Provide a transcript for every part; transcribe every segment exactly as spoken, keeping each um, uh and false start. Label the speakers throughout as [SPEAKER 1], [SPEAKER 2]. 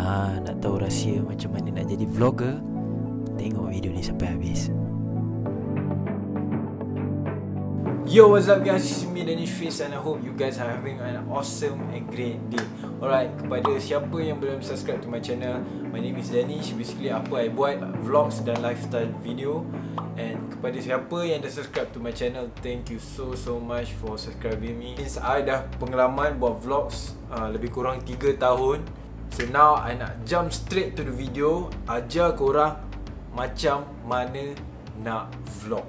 [SPEAKER 1] Ah, nak tahu rahsia macam mana nak jadi vlogger? Tengok video ni sampai habis. Yo, what's up guys, it's me Danish Fiz and I hope you guys are having an awesome and great day. Alright, kepada siapa yang belum subscribe to my channel, my name is Danish. Basically apa I buat vlogs dan lifestyle video. And kepada siapa yang dah subscribe to my channel, thank you so so much for subscribing me. Since I dah pengalaman buat vlogs uh, lebih kurang tiga tahun. So now I nak jump straight to the video, ajar korang macam mana nak vlog.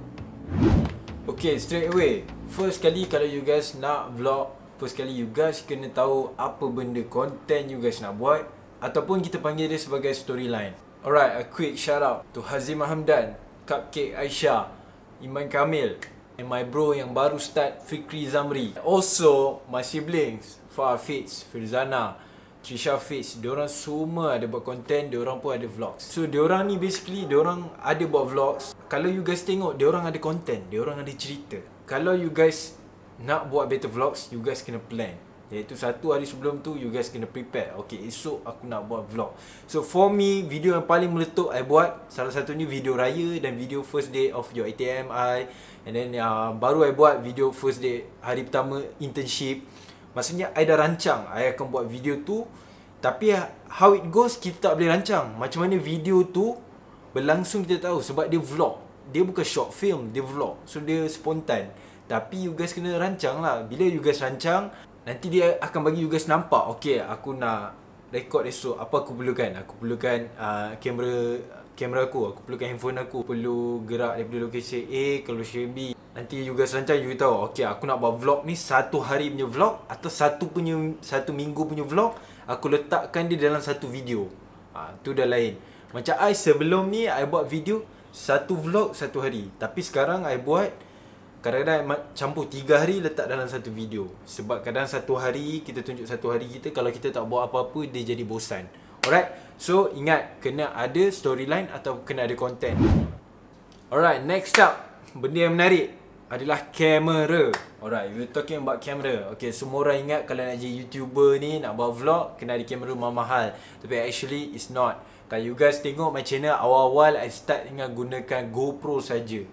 [SPEAKER 1] Okay, straight away. First kali kalau you guys nak vlog, first kali you guys kena tahu apa benda content you guys nak buat, ataupun kita panggil dia sebagai storyline. Alright, a quick shout out to Hazimah Hamdan, Cupcake Aisyah, Iman Kamil, and my bro yang baru start, Fikri Zamri. Also my siblings, Fah Fiz, Firzana, Trisha Fiz, diorang semua ada buat content, diorang pun ada vlogs. So diorang ni basically diorang ada buat vlogs. Kalau you guys tengok, diorang ada content, diorang ada cerita. Kalau you guys nak buat better vlogs, you guys kena plan. Iaitu satu hari sebelum tu you guys kena prepare. Okay, esok aku nak buat vlog. So for me, video yang paling meletup I buat, salah satunya video raya dan video first day of your A T M I. And then uh, baru I buat video first day, hari pertama internship. Maksudnya I dah rancang I akan buat video tu, tapi how it goes kita tak boleh rancang. Macam mana video tu berlangsung kita tahu, sebab dia vlog. Dia bukan short film, dia vlog. So dia spontan. Tapi you guys kena rancang lah. Bila you guys rancang, nanti dia akan bagi you guys nampak, okay, aku nak record esok, apa aku perlukan? Aku perlukan uh, kamera kamera aku, aku perlukan handphone aku, perlu gerak daripada lokasi A ke lokasi B. Nanti you guys rancang, you tahu, okay, aku nak buat vlog ni satu hari punya vlog atau satu punya satu minggu punya vlog, aku letakkan dia dalam satu video. Ah, tu dah lain. Macam I sebelum ni I buat video satu vlog satu hari, tapi sekarang I buat kadang-kadang campur tiga hari letak dalam satu video. Sebab kadang satu hari kita tunjuk satu hari kita, kalau kita tak buat apa-apa dia jadi bosan. Alright, so ingat kena ada storyline atau kena ada content. Alright, next up, benda yang menarik adalah kamera. Alright, we're talking about camera. Okay, semua orang ingat kalau nak jadi YouTuber ni, nak buat vlog, kena ada kamera mahal-mahal. Tapi actually it's not. Kalau you guys tengok my channel, awal-awal I start dengan gunakan GoPro saja.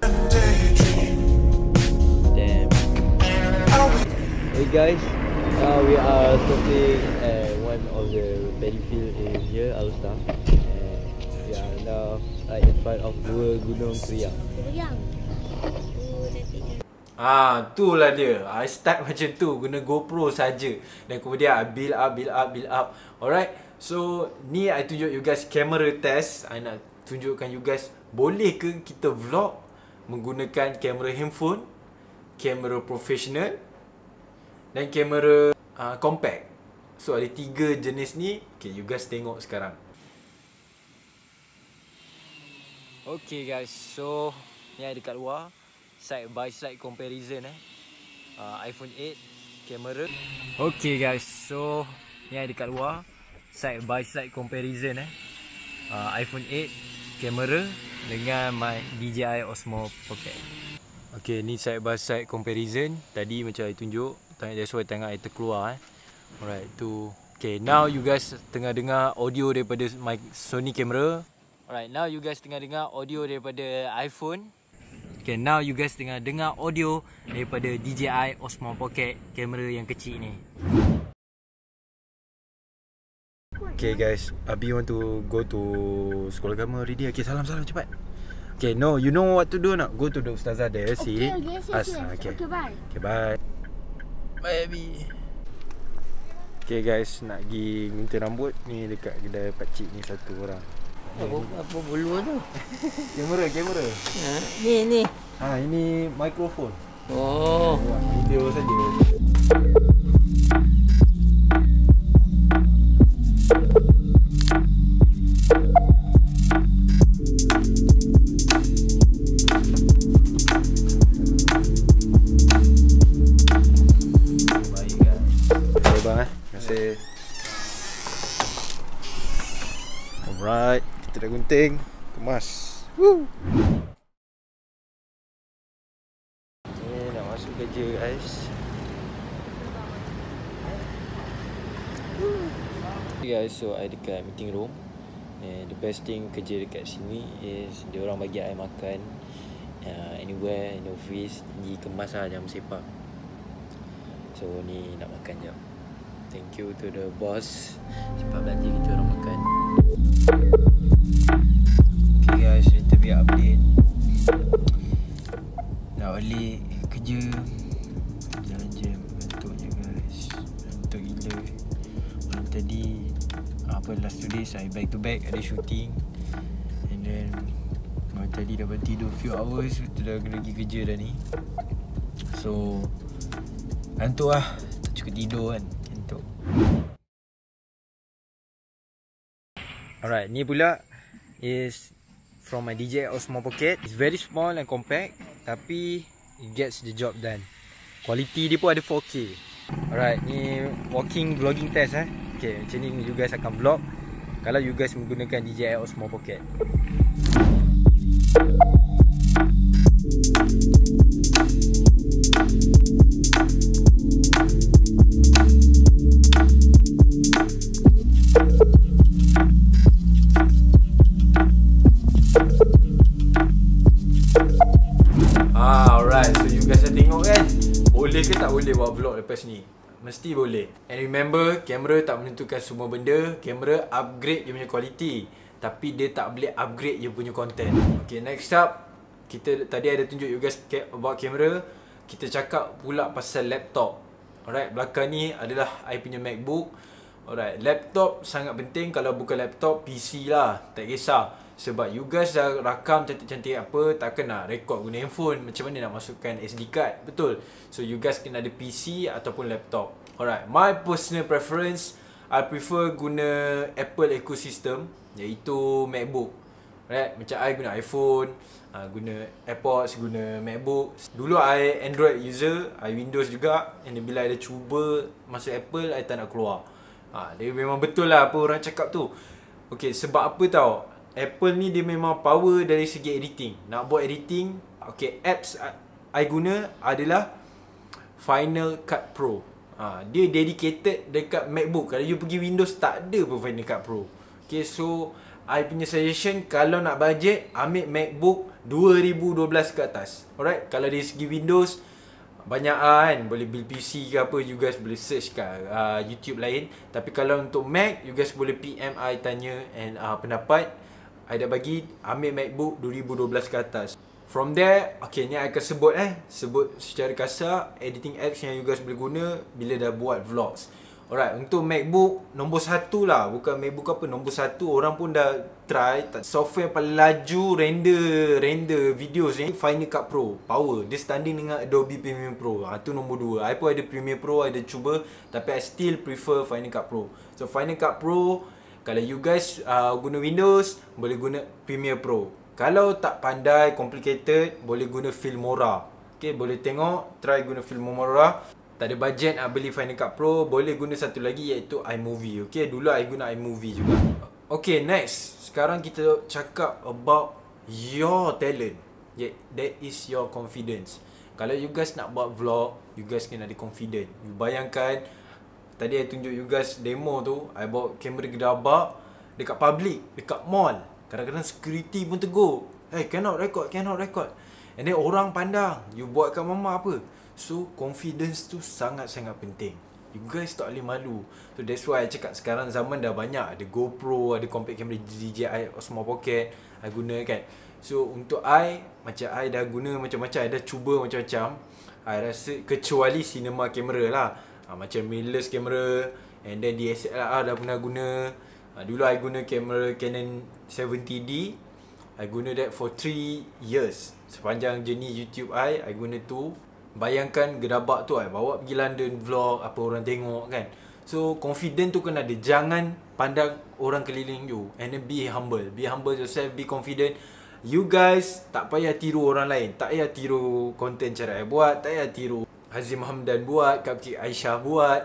[SPEAKER 2] Damn. Hey guys, uh, we are stopping at one of the paddy field in here, Alstar. And we are now right in front of dua gunung Kriang.
[SPEAKER 3] Kriang.
[SPEAKER 1] Ah, tu lah dia. I start macam tu, guna GoPro saja. Dan kemudian I build up, build up, build up. Alright. So, ni I tunjuk you guys camera test. I nak tunjukkan you guys, boleh ke kita vlog menggunakan kamera handphone, kamera profesional dan kamera uh, compact. So, ada tiga jenis ni. Okay, you guys tengok sekarang. Okay guys, so ni ada dekat luar, side by side comparison eh. uh, iPhone eight kamera. Okay guys, so ni ada dekat luar, side by side comparison eh. uh, iPhone eight kamera dengan my D J I Osmo Pocket. Okay, ni side by side comparison. Tadi macam I tunjuk, that's why tengah I terkeluar eh. Alright, tu. Okay, now you guys tengah dengar audio daripada my Sony camera. Alright, now you guys tengah dengar audio daripada iPhone. Okay, now you guys tengah dengar audio daripada D J I Osmo Pocket, kamera yang kecil ni. Okay guys, Abi want to go to sekolah agama already. Okay, salam salam cepat. Okay, no, you know what to do nak? Go to the ustazah there, see?
[SPEAKER 3] Okay, okay, yes, yes, yes. Okay. Okay, bye.
[SPEAKER 1] Okay, bye. Bye, Abi. Okay guys, nak pergi gunting rambut ni dekat kedai pakcik ni satu orang.
[SPEAKER 2] Apa, apa bulu tu?
[SPEAKER 1] Kamera, kamera.
[SPEAKER 2] Ha, ni, ni.
[SPEAKER 1] Ha, ini mikrofon.
[SPEAKER 2] Oh.
[SPEAKER 1] Buat video saja. Baik guys. Okay bang eh. Terima kasih. Alright, kita dah gunting, kemas. Woo. Ni nak masuk kerja guys.
[SPEAKER 2] Okay guys, so I dekat meeting room. And the best thing kerja dekat sini is dia orang bagi I makan uh, anywhere in the office, dikemas lah jam sepak. So ni nak makan jap. Thank you to the boss. Cepat belanja kita orang makan. Okay guys, little bit update. Nak balik kerja, jalan jam, ngantuk je guys. Ngantuk gila. Malam tadi apa last two days I back to back ada shooting. And then malam tadi dah tidur few hours, dah kena pergi kerja dah ni. So ngantuk lah, tak cukup tidur kan. Ngantuk. Alright, ni pula is from my D J I Osmo Pocket. It's very small and compact, tapi it gets the job done. Quality dia pun ada four K. Alright, ni walking vlogging test eh. Okay, macam ni you guys akan vlog kalau you guys menggunakan D J I Osmo Pocket.
[SPEAKER 1] Ah, alright, so you guys dah tengok kan? Boleh ke tak boleh buat vlog lepas ni? Mesti boleh. And remember, kamera tak menentukan semua benda. Kamera upgrade dia punya quality, tapi dia tak boleh upgrade dia punya content. Okay, next up, kita tadi ada tunjuk you guys about kamera. Kita cakap pula pasal laptop. Alright, belakang ni adalah I punya MacBook. Alright, laptop sangat penting. Kalau bukan laptop, P C lah, tak kisah. Sebab you guys dah rakam cantik-cantik apa, takkan nak record guna handphone. Macam mana nak masukkan S D card? Betul. So you guys kena ada P C ataupun laptop. Alright, my personal preference, I prefer guna Apple ecosystem, iaitu MacBook. Alright, macam I guna iPhone, uh, guna AirPods, guna MacBook. Dulu I Android user, I Windows juga. And bila I dah cuba masuk Apple, I tak nak keluar. Ha, dia memang betul lah apa orang cakap tu. Okay, sebab apa tau? Apple ni dia memang power dari segi editing. Nak buat editing, okay, apps I guna adalah Final Cut Pro. Ha, dia dedicated dekat MacBook. Kalau you pergi Windows, tak ada pun Final Cut Pro. Okay, so I punya suggestion, kalau nak budget, ambil MacBook dua ribu dua belas ke atas. Alright, kalau dari segi Windows, banyak lah kan, boleh build P C ke apa, you guys boleh search kat uh, YouTube lain. Tapi kalau untuk Mac, you guys boleh P M I tanya and uh, pendapat. I dah bagi ambil MacBook dua ribu dua belas ke atas. From there, okay, ni I akan sebut eh sebut secara kasar editing apps yang you guys boleh guna bila dah buat vlogs. Alright, untuk MacBook nombor satu lah, bukan MacBook apa, nombor satu orang pun dah try. Software paling laju render render videos ni Final Cut Pro. Power, dia standing dengan Adobe Premiere Pro. Ha, tu nombor dua. I pun ada Premiere Pro, I ada cuba, tapi I still prefer Final Cut Pro. So Final Cut Pro, kalau you guys uh, guna Windows, boleh guna Premiere Pro. Kalau tak pandai, complicated, boleh guna Filmora. Okay, boleh tengok, try guna Filmora. Tak ada budget nak beli Final Cut Pro, boleh guna satu lagi iaitu iMovie. Okay, dulu I guna iMovie juga. Okay, next. Sekarang kita cakap about your talent. Yeah, that is your confidence. Kalau you guys nak buat vlog, you guys kena ada confident. You bayangkan, tadi I tunjuk you guys demo tu, I bawa kamera gedabak dekat public, dekat mall. Kadang-kadang security pun tegur, hey, cannot record, cannot record. And then orang pandang, you buat kat mama apa. So confidence tu sangat-sangat penting. You guys tak boleh malu. So that's why I cakap sekarang zaman dah banyak. Ada GoPro, ada compact camera D J I Osmo Pocket I guna kan. So untuk I, macam I dah guna macam-macam, I dah cuba macam-macam. I rasa kecuali cinema camera lah, ha, macam mirrorless camera, and then D S L R dah pernah guna. ha, Dulu I guna kamera Canon tujuh puluh D. I guna that for three years. Sepanjang journey YouTube I, I guna tu. Bayangkan gedabak tu I bawa pergi London vlog, apa orang tengok kan. So confident tu kena ada. Jangan pandang orang keliling you, and then be humble. Be humble yourself, be confident. You guys tak payah tiru orang lain. Tak payah tiru konten cara I buat. Tak payah tiru Hazim Hamdan buat, Cupcake Aisyah buat,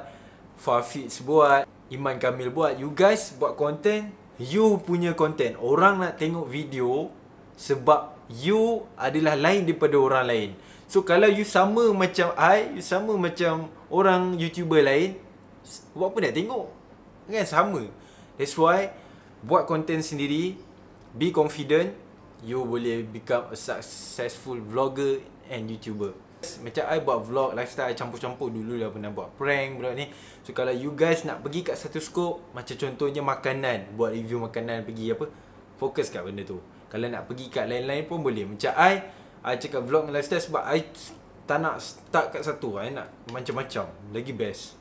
[SPEAKER 1] Fafiz buat, Iman Kamil buat. You guys buat konten, you punya konten. Orang nak tengok video sebab you adalah lain daripada orang lain. So kalau you sama macam I, you sama macam orang YouTuber lain, buat apa nak tengok? Kan sama. That's why buat content sendiri, be confident, you boleh become a successful vlogger and YouTuber. Macam I buat vlog lifestyle, I campur-campur. Dulu dah pernah buat prank buat ni. So kalau you guys nak pergi kat satu skop, macam contohnya makanan, buat review makanan, pergi apa, fokus kat benda tu. Kalau nak pergi kat lain-lain pun boleh. Macam I, I cakap vlog lifestyle sebab I tak nak start kat satu. I nak macam-macam, lagi best.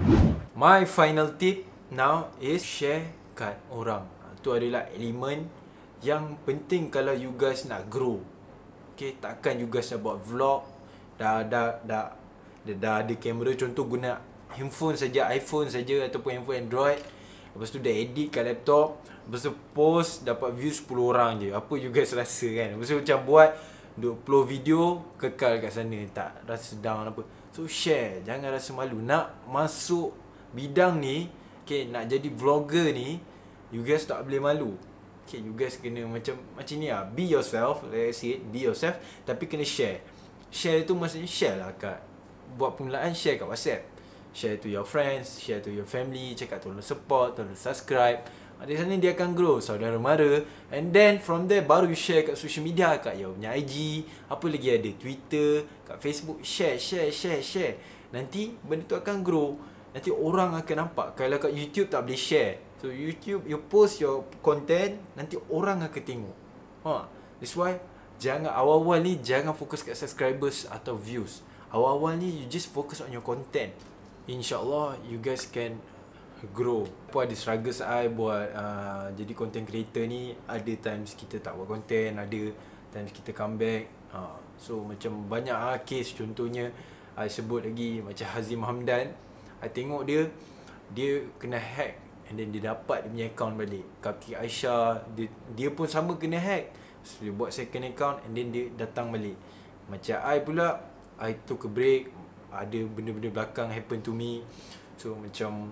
[SPEAKER 1] My final tip now is share kat orang. Tu adalah elemen yang penting kalau you guys nak grow. Okay, takkan you guys nak buat vlog, dah dah dah dah, dah ada kamera, contoh guna handphone saja, iPhone saja ataupun handphone Android. Lepas tu dah edit kat laptop, lepas tu post dapat view sepuluh orang je. Apa you guys rasa kan? Lepas tu macam buat dua puluh video kekal kat sana, tak rasa down apa. So share, jangan rasa malu. Nak masuk bidang ni, okay, nak jadi vlogger ni, you guys tak boleh malu. Okay, you guys kena macam macam ni lah. Be yourself, like I said, be yourself. Tapi kena share. Share tu maksudnya share lah kat, buat permulaan share kat WhatsApp, share to your friends, share to your family, cakap tolong support, tolong subscribe. Di sana dia akan grow, saudara mara. And then from there baru you share kat social media, kat your punya I G, apa lagi ada, Twitter, kat Facebook. Share, share, share, share. Nanti benda tu akan grow. Nanti orang akan nampak. Kalau kat YouTube tak boleh share, so YouTube, you post your content, nanti orang akan tengok. Ha, that's why jangan awal-awal ni jangan fokus kat subscribers atau views. Awal-awal ni you just focus on your content. InsyaAllah you guys can grow. Apa ada struggles I buat uh, jadi content creator ni. Ada times kita tak buat content, ada times kita comeback. uh, So macam banyak uh, case. Contohnya I sebut lagi macam Hazim Hamdan. I tengok dia, dia kena hack, and then dia dapat dia punya account balik. Kaki Aisyah, dia, dia pun sama kena hack. So dia buat second account, and then dia datang balik. Macam I pula, I took a break. Ada benda-benda belakang happen to me. So macam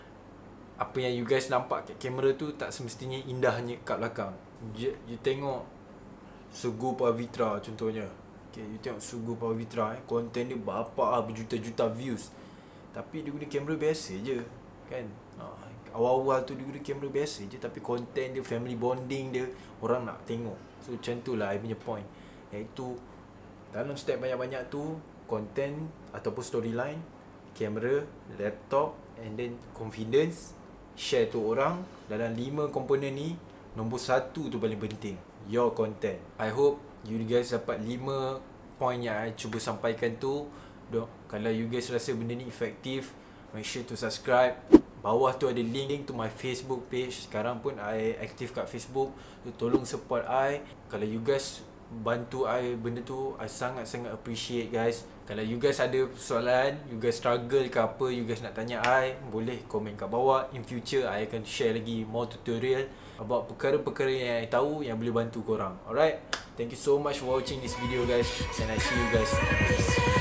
[SPEAKER 1] apa yang you guys nampak kat kamera tu tak semestinya indahnya kat belakang. You, you tengok Sugu Pavitra contohnya. Okay, you tengok Sugu Pavitra, eh, konten dia berapa ah, berjuta-juta views. Tapi dia guna kamera biasa je, kan? Ha, awal-awal tu dia guna kamera biasa je, tapi konten dia, family bonding dia, orang nak tengok. So macam tu lah I punya point. Iaitu dalam step banyak-banyak tu, konten ataupun storyline, kamera, laptop, and then confidence, share tu orang. Dalam lima komponen ni, nombor satu tu paling penting, your content. I hope you guys dapat lima point yang I cuba sampaikan tu. Dok, kalau you guys rasa benda ni efektif, make sure to subscribe. Bawah tu ada link, link to my Facebook page. Sekarang pun I aktif kat Facebook. So, tolong support I. Kalau you guys bantu I benda tu, I sangat-sangat appreciate guys. Kalau you guys ada soalan, you guys struggle ke apa, you guys nak tanya I, boleh komen kat bawah. In future I akan share lagi more tutorial about perkara-perkara yang I tahu yang boleh bantu korang. Alright, thank you so much for watching this video guys, and I see you guys.